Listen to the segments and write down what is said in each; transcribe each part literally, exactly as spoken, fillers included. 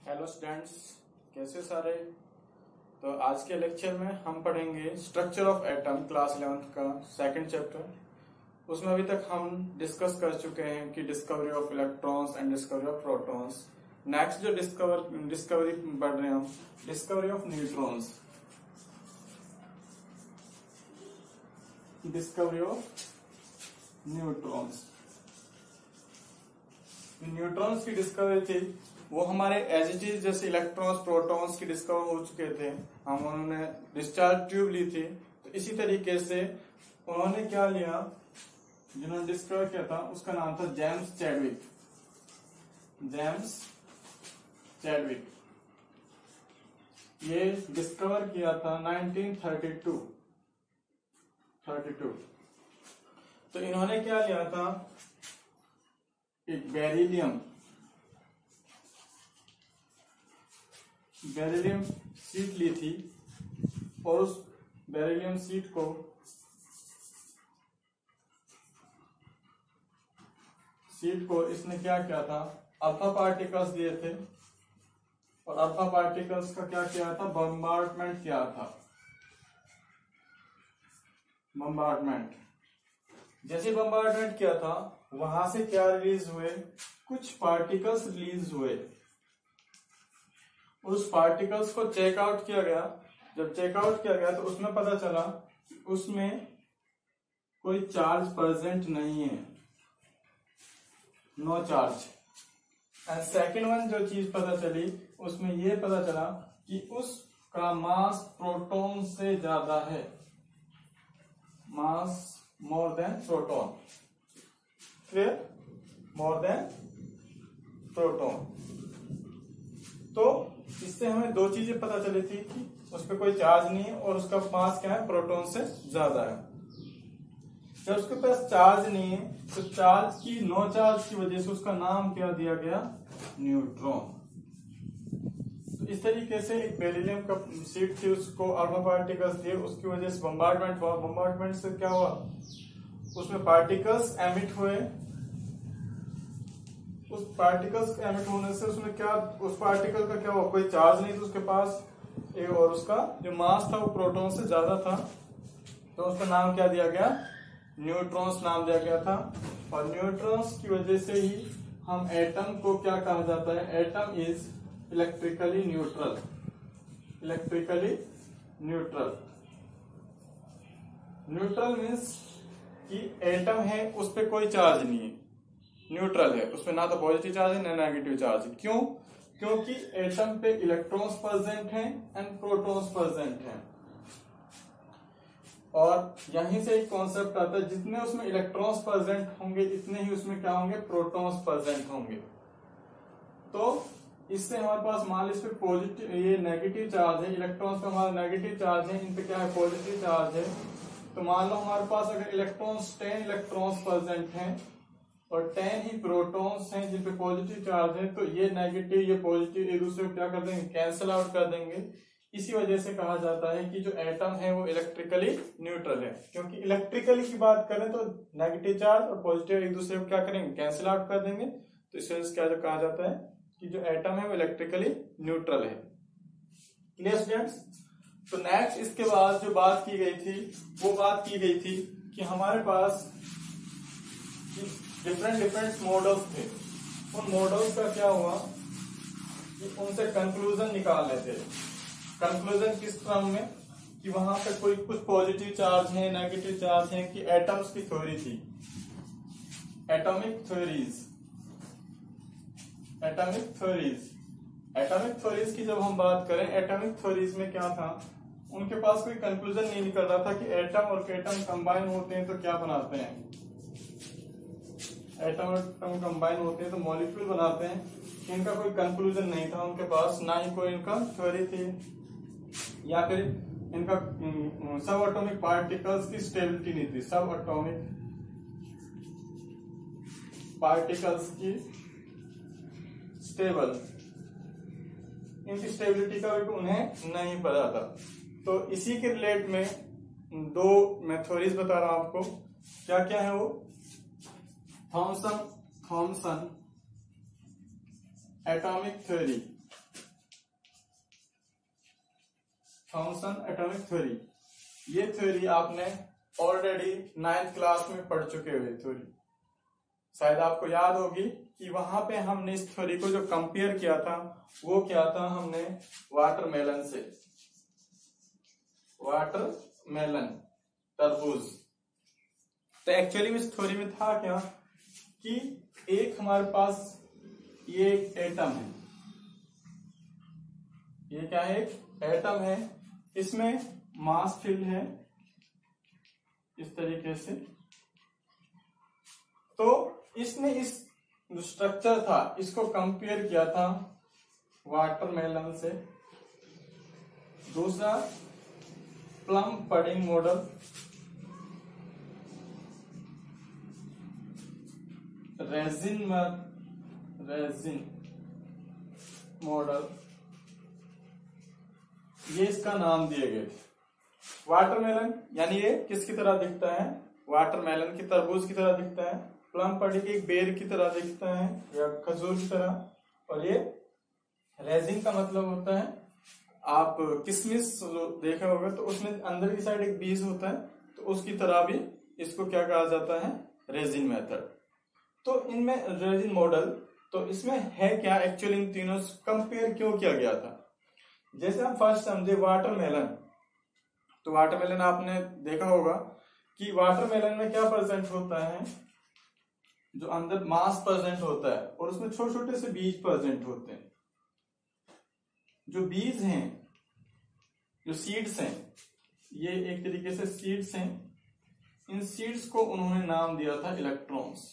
Hello students, कैसे सारे। तो आज के लेक्चर में हम पढ़ेंगे structure of atom, class eleventh का सेकंड चैप्टर। उसमें अभी तक हम डिस्कस कर चुके हैं कि discovery of electrons and discovery of protons. Next जो डिस्कवर डिस्कवरी पढ़ रहे हैं हम, discovery of neutrons. Discovery of neutrons neutrons की डिस्कवरी थी, वो हमारे एज इट इज जैसे इलेक्ट्रॉन्स प्रोटॉन्स की डिस्कवर हो चुके थे। हम उन्होंने डिस्चार्ज ट्यूब ली थी, तो इसी तरीके से उन्होंने क्या लिया, जिन्होंने डिस्कवर किया था उसका नाम था जेम्स चैडविक। जेम्स चैडविक ये डिस्कवर किया था नाइनटीन थर्टी टू। तो इन्होंने क्या लिया था, एक बेरिलियम बेरिलियम शीट ली थी, और उस बेरिलियम शीट को शीट को इसने क्या किया था, अल्फा पार्टिकल्स दिए थे, और अल्फा पार्टिकल्स का क्या किया था, बम्बार्डमेंट किया था। बम्बार्डमेंट जैसे बम्बार्डमेंट किया था, वहां से क्या रिलीज हुए, कुछ पार्टिकल्स रिलीज हुए। उस पार्टिकल्स को चेकआउट किया गया। जब चेकआउट किया गया तो उसमें पता चला कि उसमें कोई चार्ज प्रेजेंट नहीं है, no charge. And second one जो चीज पता चली, उसमें यह पता चला कि उसका मास प्रोटॉन से ज्यादा है, mass more than proton, clear, more than proton. तो इससे हमें दो चीजें पता चली थी कि उस पर कोई चार्ज नहीं है और उसका मास क्या है, प्रोटॉन से ज्यादा है। जब उसके पास चार्ज नहीं है, तो चार्ज की नो चार्ज की वजह से उसका नाम क्या दिया गया, न्यूट्रॉन। तो इस तरीके से एक बेरिलियम का शीट थी, उसको अल्फा पार्टिकल्स दिए, उसकी वजह से बम्बार्डमेंट हुआ। बम्बार्डमेंट से क्या हुआ, उसमें पार्टिकल्स एमिट हुए। उस पार्टिकल्स के एमिट होने से उसमें क्या, उस पार्टिकल का क्या हुआ, कोई चार्ज नहीं था उसके पास, और उसका जो मास था वो प्रोटॉन से ज्यादा था, तो उसका नाम क्या दिया गया, न्यूट्रॉन्स नाम दिया गया था। और न्यूट्रॉन्स की वजह से ही हम एटम को क्या कहा जाता है, atom is electrically neutral. Electrically neutral neutral means कि एटम है, उस पर कोई चार्ज नहीं है, न्यूट्रल है, उसमें ना तो पॉजिटिव चार्ज है ना नेगेटिव चार्ज है। क्यों? क्योंकि एटम पे इलेक्ट्रॉन्स प्रेजेंट हैं एंड प्रोटॉन्स प्रेजेंट हैं। और यहीं से एक कॉन्सेप्ट आता है, जितने उसमें इलेक्ट्रॉन्स प्रेजेंट होंगे इतने ही उसमें क्या होंगे, प्रोटॉन्स प्रेजेंट होंगे। तो इससे हमारे पास मान लीजिए इस पे पॉजिटिव, ये नेगेटिव चार्ज है, इलेक्ट्रॉन्स पे हमारा नेगेटिव चार्ज है, इन पे क्या है, पॉजिटिव चार्ज है। तो मान लो हमारे पास अगर इलेक्ट्रॉन्स टेन इलेक्ट्रॉन्स प्रेजेंट हैं और टेन ही प्रोटॉन्स हैं जिन पे पॉजिटिव चार्ज है, तो ये नेगेटिव ये पॉजिटिव एक दूसरे को क्या कर देंगे, कैंसिल आउट कर देंगे। इसी वजह से कहा जाता है कि जो एटम है वो इलेक्ट्रिकली न्यूट्रल है, क्योंकि इलेक्ट्रिकली की बात करें तो नेगेटिव चार्ज और पॉजिटिव एक दूसरे को क्या करेंगे, कैंसिल आउट कर देंगे। तो इस वजह से क्या कहा जाता है कि जो एटम है वो इलेक्ट्रिकली न्यूट्रल है। Clear students? तो नेक्स्ट इसके बाद जो बात की गई थी, वो बात की गई थी कि हमारे पास डिफरेंट डिफरेंट मॉडल्स थे। उन मॉडल्स का क्या हुआ कि उनसे कंक्लूजन निकालने थे। कंक्लूजन किस क्रम में, कि वहां पे कोई कुछ पॉजिटिव चार्ज है, नेगेटिव चार्ज है, कि एटम्स की थ्योरी थी, atomic theories. Atomic theories atomic theories की जब हम बात करें, एटॉमिक थ्योरीज में क्या था, उनके पास कोई कंक्लूजन नहीं निकल रहा था कि एटम और एटम कंबाइन होते हैं तो क्या बनाते हैं, एटम और एटम कंबाइन होते हैं तो मॉलिक्यूल बनाते हैं। इनका कोई कंक्लूजन नहीं था उनके पास, ना ही कोई इनका थ्योरी थी, या फिर इनका सब एटॉमिक पार्टिकल्स की स्टेबिलिटी नहीं थी। सब एटॉमिक पार्टिकल्स की स्टेबल, इनकी स्टेबिलिटी का भी उन्हें नहीं पता था। तो इसी के रिलेट में दो मैं थ्योरीज बता रहा हूं आपको, क्या क्या है वो, Thomson Thomson atomic theory Thomson atomic theory. ये थ्योरी आपने ऑलरेडी नाइन्थ क्लास में पढ़ चुके हुए थ्योरी, शायद आपको याद होगी कि वहां पे हमने इस थ्योरी को जो कंपेयर किया था वो क्या था, हमने वाटरमेलन से, वाटरमेलन तरबूज। तो एक्चुअली में इस थ्योरी में था क्या कि एक हमारे पास ये एक एटम है, ये क्या है, एक एटम है, इसमें मास फील्ड है इस तरीके से। तो इसने इस जो स्ट्रक्चर था इसको कंपेयर किया था वाटरमेलन से। दूसरा plum pudding model, raisin raisin model, ये इसका नाम दिए गए थे। वाटरमेलन यानी ये किसकी तरह दिखता है, वाटरमेलन की तरबूज की तरह दिखता है। प्लम पडिंग एक बेर की तरह दिखता है या खजूर की तरह। और ये रेजिन का मतलब होता है, आप किशमिश देखे होंगे तो उसमें अंदर की साइड एक बीज होता है, तो उसकी तरह भी इसको क्या कहा जाता है, रेजिन मेथड। तो इनमें रेजिन मॉडल, तो इसमें है क्या एक्चुअली, इन तीनों से कंपेयर क्यों किया गया था। जैसे हम फर्स्ट समझे वाटरमेलन, तो वाटरमेलन आपने देखा होगा कि वाटरमेलन में क्या प्रेजेंट होता है, जो अंदर मास प्रेजेंट होता है और उसमें छोटे छोटे से बीज प्रेजेंट होते हैं। जो बीज हैं, जो सीड्स हैं, ये एक तरीके से सीड्स हैं। इन सीड्स को उन्होंने नाम दिया था इलेक्ट्रॉन्स।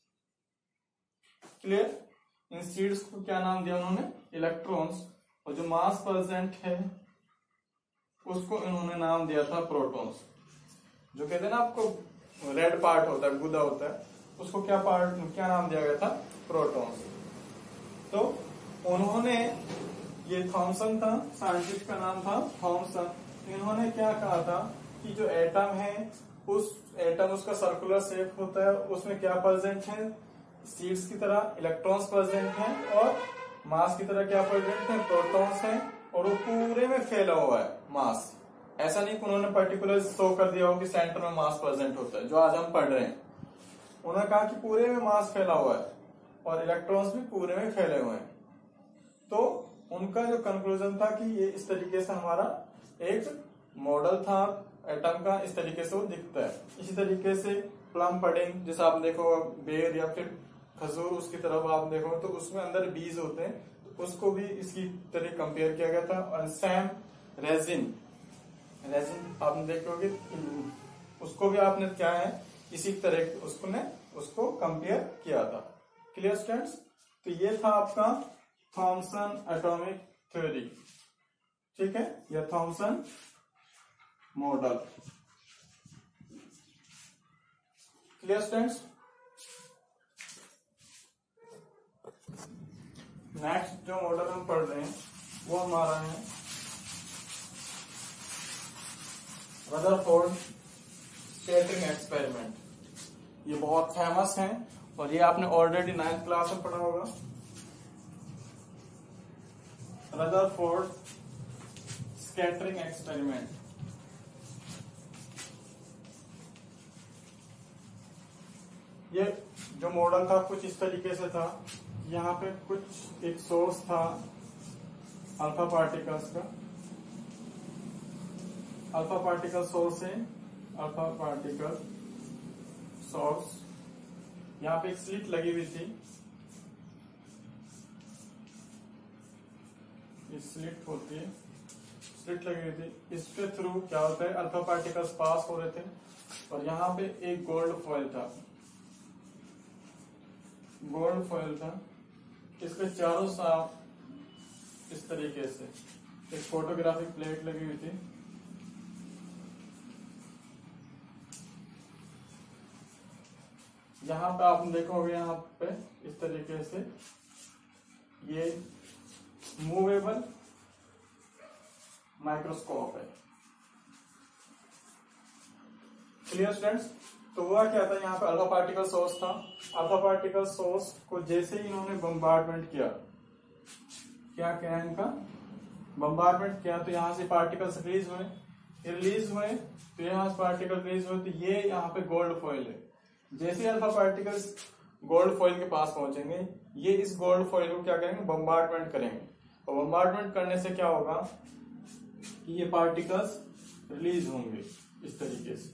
क्लियर, इन सीड्स को क्या नाम दिया उन्होंने, इलेक्ट्रॉन्स। और जो मास प्रेजेंट है उसको इन्होंने नाम दिया था प्रोटॉन्स। जो कहते हैं ना आपको रेड पार्ट होता है, गुदा होता है, उसको क्या पार्ट, क्या नाम दिया गया था, प्रोटॉन्स। तो उन्होंने, ये थॉमसन था, साइंटिस्ट का नाम था थॉमसन। इन्होंने क्या कहा था कि जो एटम है, उस एटम उसका सर्कुलर शेप होता है, उसमें क्या प्रेजेंट है, सीड्स की तरह इलेक्ट्रॉन्स प्रेजेंट हैं, और मास की तरह क्या प्रेजेंट है, प्रोटॉन्स हैं, और वो पूरे में फैला हुआ है मास। ऐसा नहीं कि उन्होंने पर्टिकुलर शो कर दिया हो कि सेंटर में मास प्रेजेंट होता है, जो आज हम पढ़ रहे हैं। उन्होंने कहा कि पूरे में मास फैला हुआ है और इलेक्ट्रॉन्स भी पूरे में फैले हुए हैं। तो उनका जो कंक्लूजन था कि ये इस तरीके से हमारा एक मॉडल था एटम का, इस तरीके से वो दिखता है। इसी तरीके से प्लम पडिंग, जैसे आप देखो बेर या फिर खजूर, उसकी तरफ आप देखो तो उसमें अंदर बीज होते हैं, तो उसको भी इसकी तरह कंपेयर किया गया था। और सैम रेजिन, रेजिन आपने देखे होंगे, उसको भी आपने क्या है, इसी तरह उसको ने उसको कंपेयर किया था। क्लियर स्टूडेंट्स, तो ये था आपका थॉमसन एटॉमिक थ्योरी, ठीक है, या Thomson model. Clear students, next जो मॉडल हम पढ़ रहे हैं वो हमारा है रदरफोर्ड स्कैटरिंग एक्सपेरिमेंट। ये बहुत फेमस है और ये आपने ऑलरेडी नाइन्थ क्लास में पढ़ा होगा। रदरफोर्ड स्कैटरिंग एक्सपेरिमेंट, ये जो मॉडल था कुछ इस तरीके से था। यहाँ पे कुछ एक सोर्स था अल्फा पार्टिकल्स का, अल्फा पार्टिकल सोर्स है, अल्फा पार्टिकल सोर्स। यहाँ पे एक स्लिट लगी हुई थी, ये स्लिट होती है, स्लिट लगी हुई थी। इसके थ्रू क्या होता है, अल्फा पार्टिकल्स पास हो रहे थे और यहाँ पे एक गोल्ड फॉइल था, गोल्ड फॉइल था। इसके चारों साइड इस तरीके से एक फोटोग्राफिक प्लेट लगी हुई थी। यहाँ पे आप देखोगे, यहाँ पे इस तरीके से ये मूवेबल माइक्रोस्कोप है। क्लियर स्टूडेंट्स, तो हुआ क्या था, यहाँ पे अल्फा पार्टिकल सोर्स था। अल्फा पार्टिकल सोर्स को जैसे ही इन्होंने बम्बार्डमेंट किया, क्या किया इनका, बम्बार्डमेंट किया तो यहाँ से पार्टिकल्स रिलीज हुए, रिलीज हुए तो यहाँ से पार्टिकल रिलीज हुए, तो ये यहाँ पे गोल्ड फॉइल है। जैसे अल्फा पार्टिकल्स गोल्ड फॉइल के पास पहुंचेंगे, ये इस गोल्ड फॉइल को क्या करेंगे, बम्बार्डमेंट करेंगे, और बम्बार्डमेंट करने से क्या होगा कि ये पार्टिकल्स रिलीज होंगे इस तरीके से।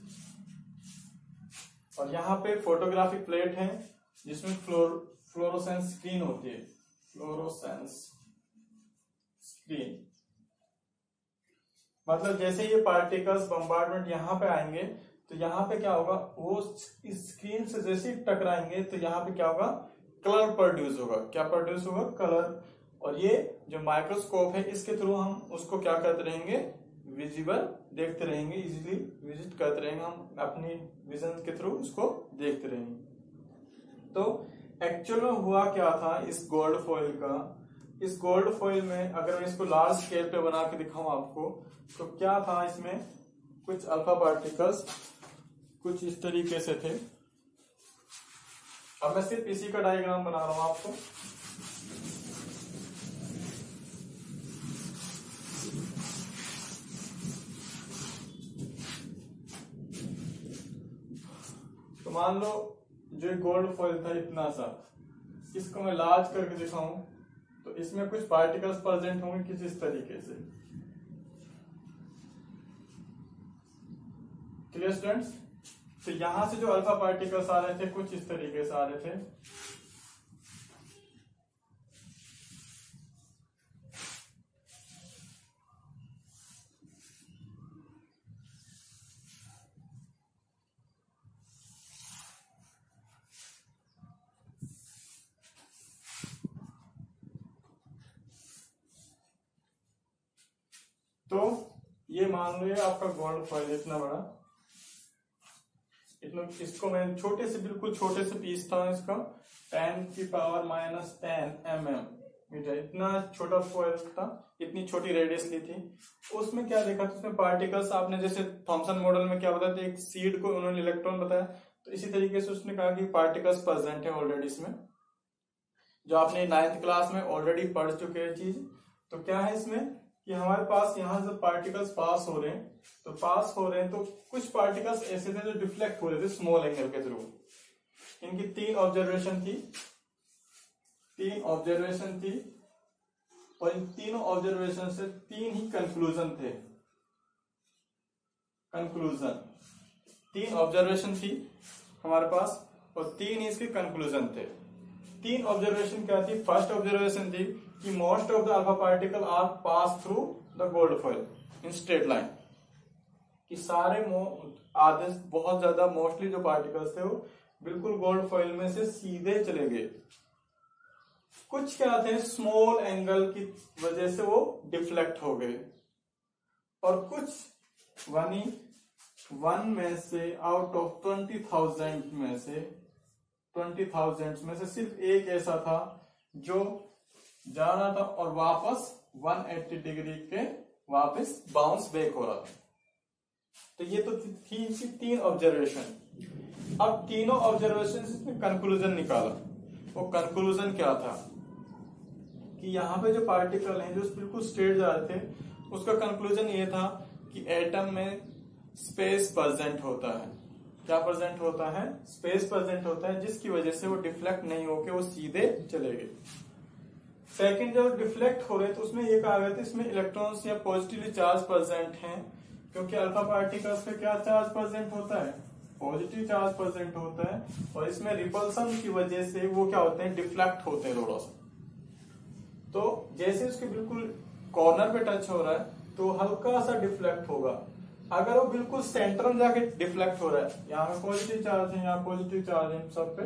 और यहाँ पे फोटोग्राफिक प्लेट है जिसमें फ्लोर फ्लोरोसेंस स्क्रीन होती है, फ्लोरोसेंस स्क्रीन। मतलब जैसे ये पार्टिकल्स बम्बार्डमेंट यहाँ पे आएंगे तो यहाँ पे क्या होगा, वो इस स्क्रीन से जैसे ही टकराएंगे तो यहाँ पे क्या होगा, कलर प्रोड्यूस होगा। क्या प्रोड्यूस होगा, कलर। और ये जो माइक्रोस्कोप है इसके थ्रू हम उसको क्या करते रहेंगे, विजिबल देखते रहेंगे, इजीली विजिट करते रहेंगे, हम अपनी विजन के थ्रू उसको देखते रहेंगे। तो एक्चुअल में हुआ क्या था इस गोल्ड फॉइल का, इस गोल्ड फॉइल में अगर मैं इसको लार्ज स्केल पे बना के दिखाऊं आपको, तो क्या था, इसमें कुछ अल्फा पार्टिकल्स कुछ इस तरीके से थे। अब मैं सिर्फ इसी का डायग्राम बना रहा हूं आपको। तो मान लो जो गोल्ड फॉइल था इतना सा, इसको मैं लार्ज करके दिखाऊं तो इसमें कुछ पार्टिकल्स प्रेजेंट होंगे किस इस तरीके से। Clear students? तो यहां से जो अल्फा पार्टिकल्स आ रहे थे कुछ इस तरीके से आ रहे थे, तो ये मान लो ये आपका गोल्ड फॉइल इतना बड़ा, इतना, इसको मैं छोटे से बिल्कुल छोटे से पीस था इसका, टेन की power minus ten M M metre, इतना छोटा फॉइल था, इतनी छोटी रेडियस ली थी। उसमें क्या देखा था, उसमें पार्टिकल्स, आपने जैसे थॉमसन मॉडल में क्या बताया था, एक सीड को उन्होंने इलेक्ट्रॉन बताया, तो इसी तरीके से उसने कहा कि पार्टिकल्स प्रेजेंट है ऑलरेडी इसमें, जो आपने नाइन्थ क्लास में ऑलरेडी पढ़ चुके हैं चीज। तो क्या है इसमें कि हमारे पास यहाँ से पार्टिकल्स पास हो रहे हैं, तो पास हो रहे हैं तो कुछ पार्टिकल्स ऐसे थे जो डिफ्लेक्ट हो रहे थे स्मॉल एंगल के थ्रू। इनकी तीन ऑब्जर्वेशन थी, तीन ऑब्जर्वेशन थी, और इन तीनों ऑब्जर्वेशन से तीन ही कंक्लूजन थे। कंक्लूजन, तीन ऑब्जर्वेशन थी हमारे पास और तीन ही इसके कंक्लूजन थे। तीन ऑब्जर्वेशन क्या थी, फर्स्ट ऑब्जर्वेशन थी कि most of the alpha particle are pass through the gold foil in straight line, कि सारे आधे बहुत ज्यादा मोस्टली जो पार्टिकल्स थे वो बिल्कुल गोल्ड फॉइल में से सीधे चले गए। कुछ क्या थे, स्मॉल एंगल की वजह से वो डिफ्लेक्ट हो गए, और कुछ वन ही वन में से आउट ऑफ ट्वेंटी थाउजेंड में से ट्वेंटी थाउजेंड में से सिर्फ एक ऐसा था जो जा रहा था और वापस वन एट्टी डिग्री के वापस बाउंस बैक हो रहा था। तो ये तो थी इसकी तीन ऑब्जर्वेशन। अब तीनों ऑब्जर्वेशन से कंक्लूजन निकाला। वो कंक्लूजन क्या था कि यहाँ पे जो पार्टिकल हैं जो बिल्कुल स्ट्रेट जा रहे थे, उसका कंक्लूजन ये था कि एटम में स्पेस प्रेजेंट होता है। क्या प्रेजेंट होता है, स्पेस प्रेजेंट होता है, जिसकी वजह से वो डिफ्लेक्ट नहीं होके वो सीधे चले गए। सेकंड, जब डिफ्लेक्ट हो रहे तो उसमें ये कहा गया था इसमें इलेक्ट्रॉन्स या पॉजिटिवली चार्ज प्रेजेंट हैं, क्योंकि अल्फा पार्टिकल्स पे क्या चार्ज प्रेजेंट होता है, पॉजिटिव चार्ज प्रेजेंट होता है, और इसमें रिपल्सन की वजह से वो क्या होते हैं, डिफ्लेक्ट होते हैं थोड़ा सा। तो जैसे उसके बिल्कुल कॉर्नर पे टच हो रहा है तो हल्का सा डिफ्लेक्ट होगा। अगर वो बिल्कुल सेंटर में जाके डिफ्लेक्ट हो रहा है, यहाँ पे पॉजिटिव चार्ज है, यहाँ पॉजिटिव चार्ज है सब पे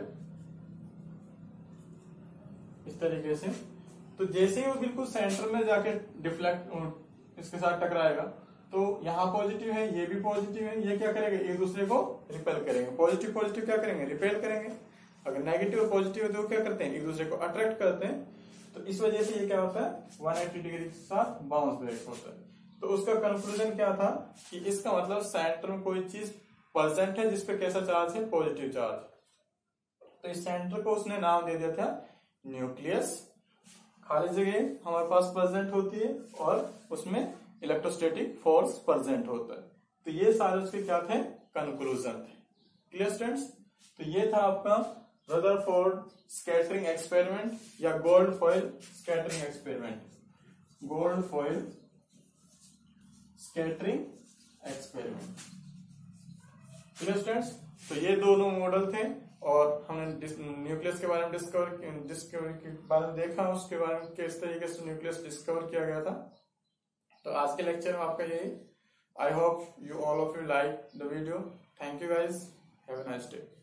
इस तरीके से, तो जैसे ही वो बिल्कुल सेंटर में जाके डिफ्लेक्ट इसके साथ टकराएगा तो यहाँ पॉजिटिव है, ये भी पॉजिटिव है, ये क्या करेंगे, एक दूसरे को रिपेल करेंगे। पॉजिटिव पॉजिटिव क्या करेंगे, रिपेल करेंगे। अगर नेगेटिव और पॉजिटिव है तो क्या करते हैं, एक दूसरे को अट्रैक्ट करते हैं। तो इस वजह से ये क्या होता है, वन एट्टी डिग्री के साथ बाउंस बैक होता है। तो उसका कंक्लूजन क्या था कि इसका मतलब सेंटर में कोई चीज प्रेजेंट है जिसपे कैसा चार्ज है, पॉजिटिव चार्ज। तो इस सेंटर को उसने नाम दे दिया था न्यूक्लियस। खाली जगह हमारे पास प्रेजेंट होती है और उसमें इलेक्ट्रोस्टैटिक फोर्स प्रेजेंट होता है। तो ये सारे उसके क्या थे, कंक्लूजन थे। Clear students? तो ये था आपका रदरफोर्ड स्कैटरिंग एक्सपेरिमेंट या gold foil scattering experiment, gold foil scattering experiment. Clear students? तो ये दोनों मॉडल थे और हमने न्यूक्लियस के बारे में डिस्कवर डिस्कवर के बारे में देखा, उसके बारे में किस तरीके से न्यूक्लियस डिस्कवर किया गया था। तो आज के लेक्चर में आपका यही। I hope you all of you like the video. Thank you guys, have a nice day.